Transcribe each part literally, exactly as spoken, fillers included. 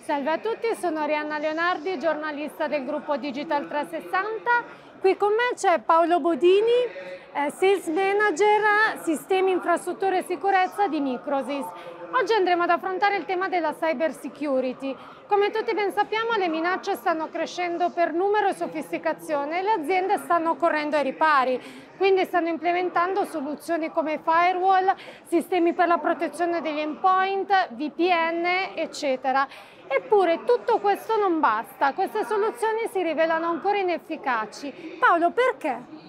Salve a tutti, sono Arianna Leonardi, giornalista del gruppo Digital trecentosessanta. Qui con me c'è Paolo Bodini, eh, Sales Manager Sistemi, Infrastrutture e Sicurezza di Microsys. Oggi andremo ad affrontare il tema della cyber security. Come tutti ben sappiamo, le minacce stanno crescendo per numero e sofisticazione e le aziende stanno correndo ai ripari, quindi stanno implementando soluzioni come firewall, sistemi per la protezione degli endpoint, V P N, eccetera. Eppure tutto questo non basta, queste soluzioni si rivelano ancora inefficaci. Paolo, perché?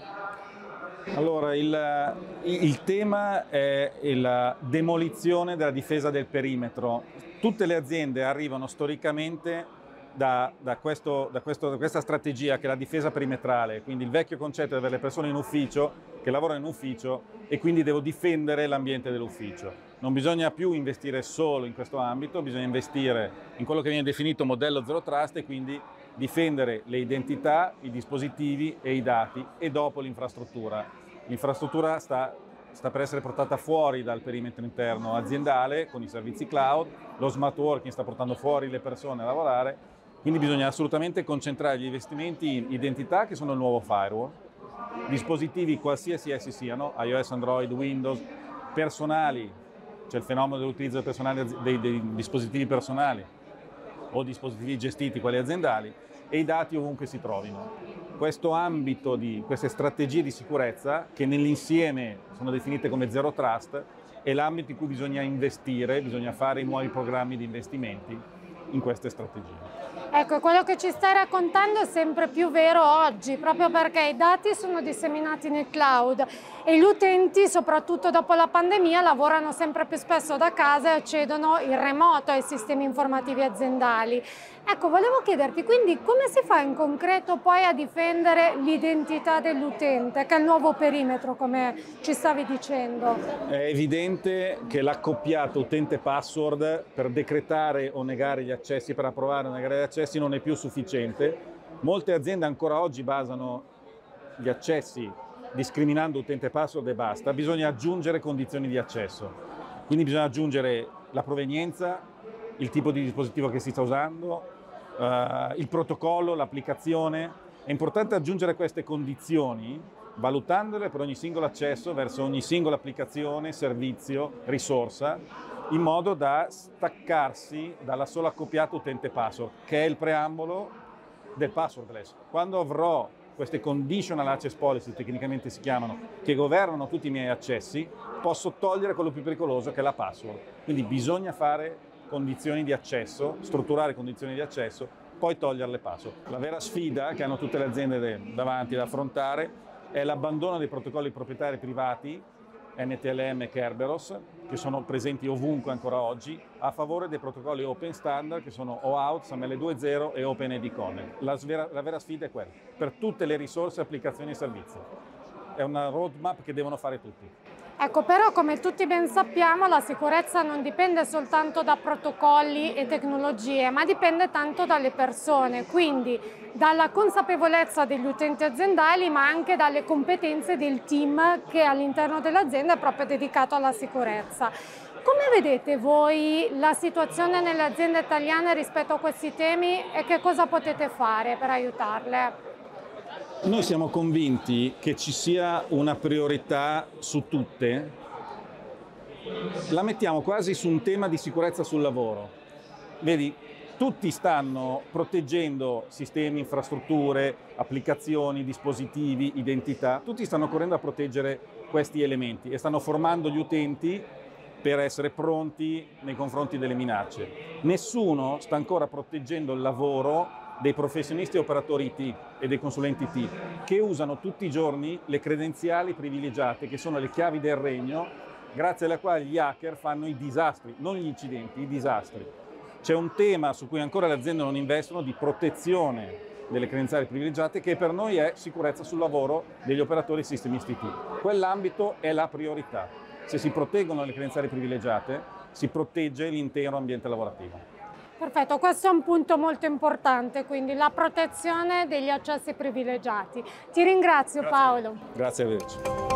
Allora, il, il tema è la demolizione della difesa del perimetro. Tutte le aziende arrivano storicamente da, da, questo, da, questo, da questa strategia che è la difesa perimetrale, quindi il vecchio concetto di avere le persone in ufficio, che lavorano in ufficio e quindi devo difendere l'ambiente dell'ufficio. Non bisogna più investire solo in questo ambito, bisogna investire in quello che viene definito modello zero trust e quindi difendere le identità, i dispositivi e i dati e dopo l'infrastruttura. L'infrastruttura sta, sta per essere portata fuori dal perimetro interno aziendale con i servizi cloud, lo smart working sta portando fuori le persone a lavorare, quindi bisogna assolutamente concentrare gli investimenti in identità, che sono il nuovo firewall, dispositivi qualsiasi essi siano, iOS, Android, Windows, personali, c'è il fenomeno dell'utilizzo personale dei, dei dispositivi personali o dispositivi gestiti, quelli aziendali, e i dati ovunque si trovino. Questo ambito di queste strategie di sicurezza, che nell'insieme sono definite come zero trust, è l'ambito in cui bisogna investire, bisogna fare i nuovi programmi di investimenti in queste strategie. Ecco, quello che ci stai raccontando è sempre più vero oggi, proprio perché i dati sono disseminati nel cloud e gli utenti, soprattutto dopo la pandemia, lavorano sempre più spesso da casa e accedono in remoto ai sistemi informativi aziendali. Ecco, volevo chiederti quindi come si fa in concreto poi a difendere l'identità dell'utente, che è il nuovo perimetro, come ci stavi dicendo? È evidente che l'accoppiato utente-password per decretare o negare gli accessi, per approvare o negare gli accessi, non è più sufficiente. Molte aziende ancora oggi basano gli accessi discriminando utente-password e basta. Bisogna aggiungere condizioni di accesso. Quindi bisogna aggiungere la provenienza, il tipo di dispositivo che si sta usando, Uh, il protocollo, l'applicazione. È importante aggiungere queste condizioni valutandole per ogni singolo accesso verso ogni singola applicazione, servizio, risorsa, in modo da staccarsi dalla sola accoppiata utente-password, che è il preambolo del passwordless. Quando avrò queste conditional access policy, tecnicamente si chiamano, che governano tutti i miei accessi, posso togliere quello più pericoloso, che è la password. Quindi bisogna fare condizioni di accesso, strutturare condizioni di accesso, poi togliere le password. La vera sfida che hanno tutte le aziende davanti da affrontare è l'abbandono dei protocolli proprietari privati, N T L M e Kerberos, che sono presenti ovunque ancora oggi, a favore dei protocolli open standard che sono OAuth, S A M L due punto zero e OpenID Connect. La vera, la vera sfida è quella, per tutte le risorse, applicazioni e servizi. È una roadmap che devono fare tutti. Ecco, però come tutti ben sappiamo la sicurezza non dipende soltanto da protocolli e tecnologie, ma dipende tanto dalle persone, quindi dalla consapevolezza degli utenti aziendali, ma anche dalle competenze del team che all'interno dell'azienda è proprio dedicato alla sicurezza. Come vedete voi la situazione nelle aziende italiane rispetto a questi temi e che cosa potete fare per aiutarle? Noi siamo convinti che ci sia una priorità su tutte, la mettiamo quasi su un tema di sicurezza sul lavoro. Vedi, tutti stanno proteggendo sistemi, infrastrutture, applicazioni, dispositivi, identità, tutti stanno correndo a proteggere questi elementi e stanno formando gli utenti per essere pronti nei confronti delle minacce. Nessuno sta ancora proteggendo il lavoro dei professionisti e operatori I T e dei consulenti I T che usano tutti i giorni le credenziali privilegiate, che sono le chiavi del regno, grazie alle quali gli hacker fanno i disastri, non gli incidenti, i disastri. C'è un tema su cui ancora le aziende non investono di protezione delle credenziali privilegiate, che per noi è sicurezza sul lavoro degli operatori e sistemisti I T. Quell'ambito è la priorità. Se si proteggono le credenziali privilegiate, si protegge l'intero ambiente lavorativo. Perfetto, questo è un punto molto importante, quindi la protezione degli accessi privilegiati. Ti ringrazio. Grazie. Paolo. Grazie a voi.